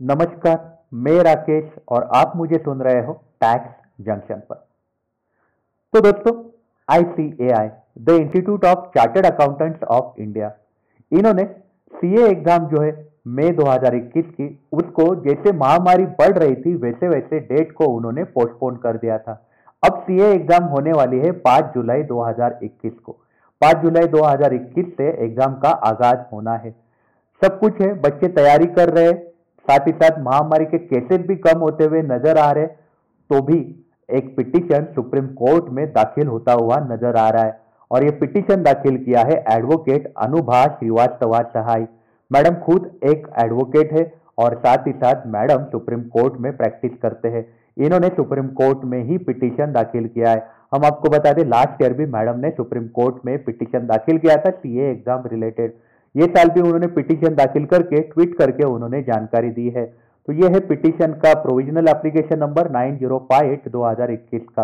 नमस्कार। मैं राकेश और आप मुझे सुन रहे हो टैक्स जंक्शन पर। तो दोस्तों, ICAI, the Institute of Chartered Accountants of India, इन्होंने सीए एग्जाम जो है मई 2021 की, उसको जैसे महामारी बढ़ रही थी वैसे वैसे डेट को उन्होंने पोस्टपोन कर दिया था। अब सीए एग्जाम होने वाली है 5 जुलाई 2021 को। 5 जुलाई 2021 से एग्जाम का आगाज होना है। सब कुछ है, बच्चे तैयारी कर रहे हैं। साथ ही साथ महामारी के केसेस भी कम होते हुए नजर आ रहे, तो भी एक पिटीशन सुप्रीम कोर्ट में दाखिल होता हुआ नजर आ रहा है। और ये पिटीशन दाखिल किया है एडवोकेट अनुभा श्रीवास्तवा सहाय। मैडम खुद एक एडवोकेट है और साथ ही साथ मैडम सुप्रीम कोर्ट में प्रैक्टिस करते हैं। इन्होंने सुप्रीम कोर्ट में ही पिटीशन दाखिल किया है। हम आपको बता दें, लास्ट ईयर भी मैडम ने सुप्रीम कोर्ट में पिटीशन दाखिल किया था सीए एग्जाम रिलेटेड। ये साल भी उन्होंने पिटीशन दाखिल करके ट्वीट करके उन्होंने जानकारी दी है। तो ये है पिटीशन का प्रोविजनल एप्लीकेशन नंबर 9058 2021 का।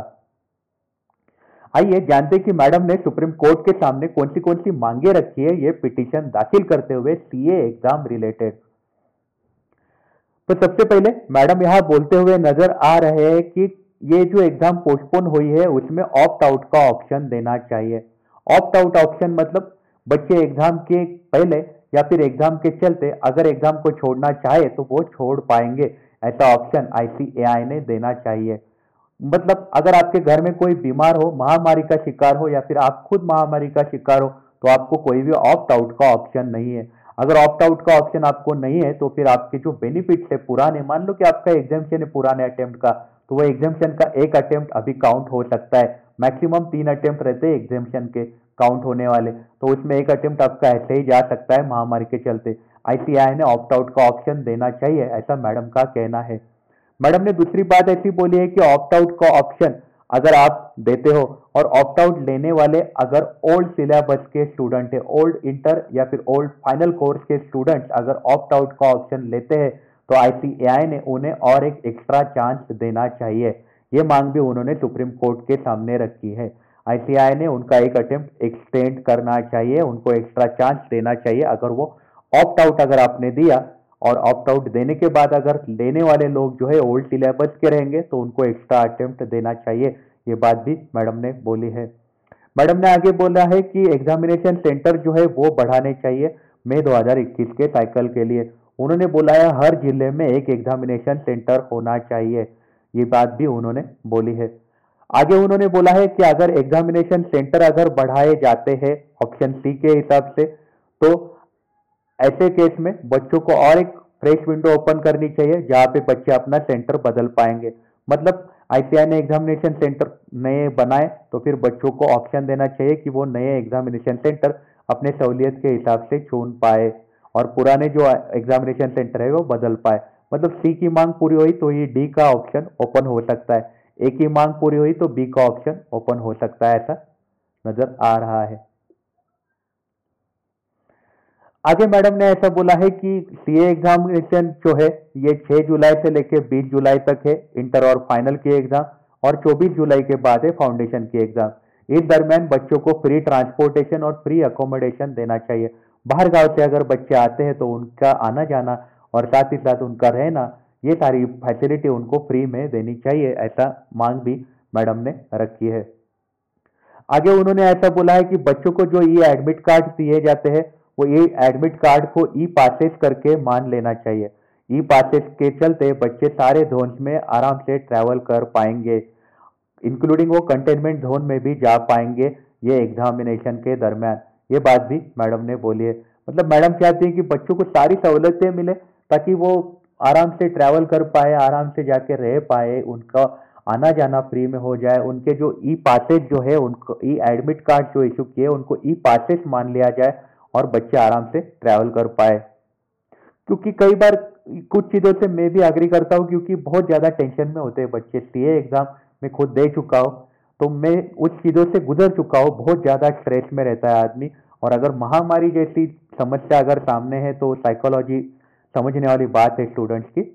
आइए जानते हैं कि मैडम ने सुप्रीम कोर्ट के सामने कौन सी मांगे रखी है ये पिटीशन दाखिल करते हुए सीए एग्जाम रिलेटेड। तो सबसे पहले मैडम यहाँ बोलते हुए नजर आ रहे हैं कि ये जो एग्जाम पोस्टपोन हुई है उसमें ऑप्ट आउट का ऑप्शन देना चाहिए। ऑप्ट आउट ऑप्शन मतलब बच्चे एग्जाम के पहले या फिर एग्जाम के चलते अगर एग्जाम को छोड़ना चाहे तो वो छोड़ पाएंगे, ऐसा ऑप्शन ICAI ने देना चाहिए। मतलब अगर आपके घर में कोई बीमार हो, महामारी का शिकार हो या फिर आप खुद महामारी का शिकार हो, तो आपको कोई भी ऑप्ट आउट का ऑप्शन नहीं है। अगर ऑप्ट आउट का ऑप्शन आपको नहीं है तो फिर आपके जो बेनिफिट्स है पुराने, मान लो कि आपका एग्जामेशन है पुराने अटेम्प्ट का, तो वो एग्जामेशन का एक अटेम्प्ट अभी काउंट हो सकता है। मैक्सिमम 3 अटेम्प्ट रहते हैं एग्जामेशन के काउंट होने वाले, तो उसमें एक अटेम्प्ट आपका ऐसे ही जा सकता है महामारी के चलते। ICAI ने ऑप्ट आउट का ऑप्शन देना चाहिए, ऐसा मैडम का कहना है। मैडम ने दूसरी बात ऐसी बोली है कि ऑप्ट आउट का ऑप्शन अगर आप देते हो और ऑप्ट आउट लेने वाले अगर ओल्ड सिलेबस के स्टूडेंट है, ओल्ड इंटर या फिर ओल्ड फाइनल कोर्स के स्टूडेंट्स अगर ऑप्ट आउट का ऑप्शन लेते हैं तो ICAI ने उन्हें और एक एक्स्ट्रा चांस देना चाहिए। ये मांग भी उन्होंने सुप्रीम कोर्ट के सामने रखी है। ICAI ने उनका एक अटेम्प्ट एक्सटेंड करना चाहिए, उनको एक्स्ट्रा चांस देना चाहिए। अगर वो ऑप्ट आउट अगर आपने दिया और ऑप्ट आउट देने के बाद अगर लेने वाले लोग जो है ओल्ड सिलेबस के रहेंगे तो उनको एक्स्ट्रा अटेम्प्ट देना चाहिए। ये बात भी मैडम ने बोली है। मैडम ने आगे बोला है कि एग्जामिनेशन सेंटर जो है वो बढ़ाने चाहिए मई 2021 के साइकिल के लिए। उन्होंने बोला है हर जिले में एक एग्जामिनेशन सेंटर होना चाहिए। ये बात भी उन्होंने बोली है। आगे उन्होंने बोला है कि अगर एग्जामिनेशन सेंटर अगर बढ़ाए जाते हैं ऑप्शन सी के हिसाब से, तो ऐसे केस में बच्चों को और एक फ्रेश विंडो ओपन करनी चाहिए जहां पे बच्चे अपना सेंटर बदल पाएंगे। मतलब ICAI ने एग्जामिनेशन सेंटर नए बनाए तो फिर बच्चों को ऑप्शन देना चाहिए कि वो नए एग्जामिनेशन सेंटर अपने सहूलियत के हिसाब से चुन पाए और पुराने जो एग्जामिनेशन सेंटर है वो बदल पाए। मतलब सी की मांग पूरी हुई तो ये डी का ऑप्शन ओपन हो सकता है, ए की मांग पूरी हुई तो बी का ऑप्शन ओपन हो सकता है, ऐसा नजर आ रहा है। आगे मैडम ने ऐसा बोला है कि सीए एग्जामिनेशन जो है ये 6 जुलाई से लेकर 20 जुलाई तक है, इंटर और फाइनल की एग्जाम, और 24 जुलाई के बाद है फाउंडेशन की एग्जाम। इस दरमियान बच्चों को फ्री ट्रांसपोर्टेशन और फ्री अकोमोडेशन देना चाहिए। बाहर गांव से अगर बच्चे आते हैं तो उनका आना जाना और साथ ही साथ उनका रहना, ये सारी फैसिलिटी उनको फ्री में देनी चाहिए, ऐसा मांग भी मैडम ने रखी है। आगे उन्होंने ऐसा बोला है कि बच्चों को जो ई एडमिट कार्ड दिए जाते हैं वो ई एडमिट कार्ड को ई पासेस करके मान लेना चाहिए। ई पासेस के चलते बच्चे सारे जोन में आराम से ट्रैवल कर पाएंगे, इंक्लूडिंग वो कंटेनमेंट जोन में भी जा पाएंगे ये एग्जामिनेशन के दरमियान। ये बात भी मैडम ने बोली है। मतलब मैडम चाहती है कि बच्चों को सारी सहूलतें मिले ताकि वो आराम से ट्रैवल कर पाए, आराम से जाके रह पाए, उनका आना जाना फ्री में हो जाए। उनके जो ई पासेस जो है, उनको ई एडमिट कार्ड जो इशू किए उनको ई पासेस मान लिया जाए और बच्चे आराम से ट्रैवल कर पाए। क्योंकि कई बार कुछ चीजों से मैं भी अग्री करता हूँ, क्योंकि बहुत ज्यादा टेंशन में होते हैं बच्चे। सीए एग्जाम में खुद दे चुका हूँ तो मैं उस चीजों से गुजर चुका हूँ। बहुत ज्यादा स्ट्रेस में रहता है आदमी, और अगर महामारी जैसी समस्या अगर सामने है तो साइकोलॉजी समझने वाली बात है स्टूडेंट्स की।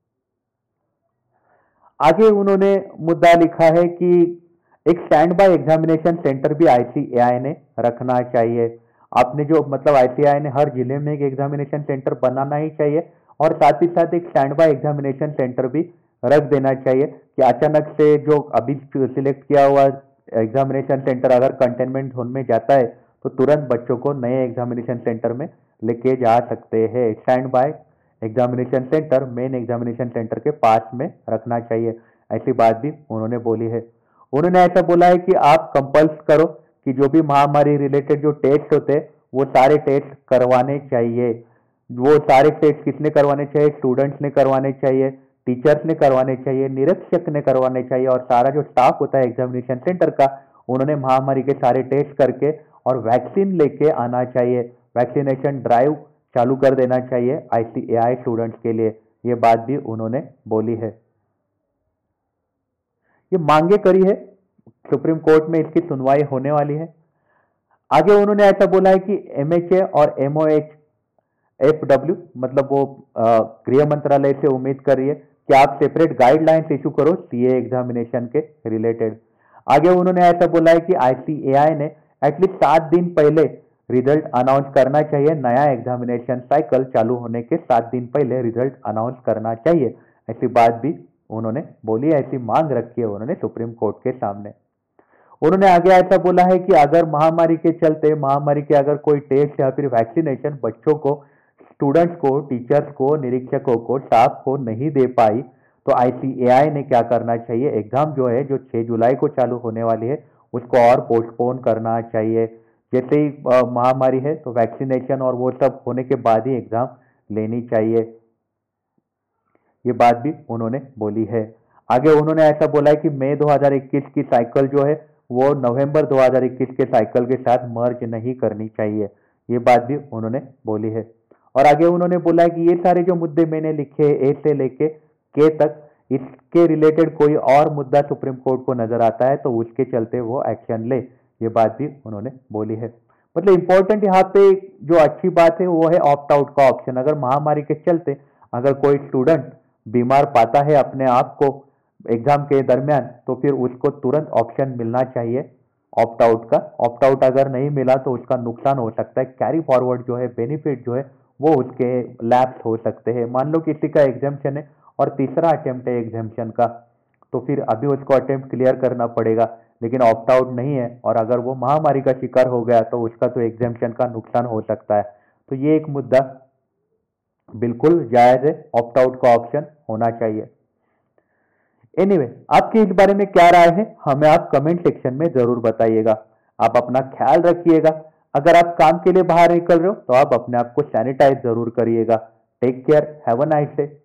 आगे उन्होंने मुद्दा लिखा है कि एक स्टैंड बाय एग्जामिनेशन सेंटर भी ICAI ने रखना चाहिए। आपने जो मतलब ICAI ने हर जिले में एक एग्जामिनेशन सेंटर बनाना ही चाहिए और साथ ही साथ एक स्टैंड बाय एग्जामिनेशन सेंटर भी रख देना चाहिए कि अचानक से जो अभी सिलेक्ट किया हुआ एग्जामिनेशन सेंटर अगर कंटेनमेंट जोन में जाता है तो तुरंत बच्चों को नए एग्जामिनेशन सेंटर में लेके जा सकते हैं। Standby examination centre main examination centre के पास में रखना चाहिए, ऐसी बात भी उन्होंने बोली है। उन्होंने ऐसा बोला है कि आप कंपल्स करो कि जो भी महामारी रिलेटेड जो टेस्ट होते हैं वो सारे टेस्ट करवाने चाहिए। वो सारे टेस्ट किसने करवाने चाहिए? स्टूडेंट्स ने करवाने चाहिए, टीचर्स ने करवाने चाहिए, निरीक्षक ने करवाने चाहिए, और सारा जो स्टाफ होता है एग्जामिनेशन सेंटर का उन्होंने महामारी के सारे टेस्ट करके और वैक्सीन लेके आना चाहिए। वैक्सीनेशन ड्राइव चालू कर देना चाहिए ICAI स्टूडेंट्स के लिए, ये बात भी उन्होंने बोली है। ये मांगे करी है, सुप्रीम कोर्ट में इसकी सुनवाई होने वाली है। आगे उन्होंने ऐसा बोला है कि MHA और MOHFW मतलब वो गृह मंत्रालय से उम्मीद कर रही है कि आप सेपरेट गाइडलाइंस इशू करो CA एग्जामिनेशन के रिलेटेड। आगे उन्होंने ऐसा बोला है कि ICAI ने एटलीस्ट 7 दिन पहले रिजल्ट अनाउंस करना चाहिए, नया एग्जामिनेशन साइकिल चालू होने के 7 दिन पहले रिजल्ट अनाउंस करना चाहिए, ऐसी बात भी उन्होंने बोली, ऐसी मांग रखी है उन्होंने सुप्रीम कोर्ट के सामने। उन्होंने आगे ऐसा बोला है कि अगर महामारी के चलते महामारी के अगर कोई टेस्ट या फिर वैक्सीनेशन बच्चों को, स्टूडेंट्स को, टीचर्स को, निरीक्षकों को, स्टाफ को नहीं दे पाई तो ICAI ने क्या करना चाहिए? एग्जाम जो है जो 6 जुलाई को चालू होने वाली है उसको और पोस्टपोन करना चाहिए। जैसे ही महामारी है तो वैक्सीनेशन और वो सब होने के बाद ही एग्जाम लेनी चाहिए, ये बात भी उन्होंने बोली है। आगे उन्होंने ऐसा बोला है कि मई 2021 की साइकिल जो है वो नवंबर 2021 के साइकिल के साथ मर्ज नहीं करनी चाहिए, ये बात भी उन्होंने बोली है। और आगे उन्होंने बोला है कि ये सारे जो मुद्दे मैंने लिखे ए से लेके के तक, इसके रिलेटेड कोई और मुद्दा सुप्रीम कोर्ट को नजर आता है तो उसके चलते वो एक्शन ले, ये बात भी उन्होंने बोली है। मतलब इंपॉर्टेंट यहाँ पे जो अच्छी बात है वो है ऑप्ट आउट का ऑप्शन। अगर महामारी के चलते अगर कोई स्टूडेंट बीमार पाता है अपने आप को एग्जाम के दरमियान तो फिर उसको तुरंत ऑप्शन मिलना चाहिए ऑप्ट आउट का। ऑप्ट आउट अगर नहीं मिला तो उसका नुकसान हो सकता है, कैरी फॉरवर्ड जो है बेनिफिट जो है वो उसके लैप्स हो सकते हैं। मान लो किसी का एग्जाम्शन है और तीसरा अटेम्प्ट है एग्जाम्शन का, तो फिर अभी उसको अटेम्प्ट क्लियर करना पड़ेगा, लेकिन ऑप्ट आउट नहीं है और अगर वो महामारी का शिकार हो गया तो उसका तो एग्जाम्शन का नुकसान हो सकता है। तो ये एक मुद्दा बिल्कुल जायज है, ऑप्ट आउट का ऑप्शन होना चाहिए। एनीवे, आपकी इस बारे में क्या राय है हमें आप कमेंट सेक्शन में जरूर बताइएगा। आप अपना ख्याल रखिएगा। अगर आप काम के लिए बाहर निकल रहे हो तो आप अपने आप को सैनिटाइज जरूर करिएगा। Take care, have a nice day.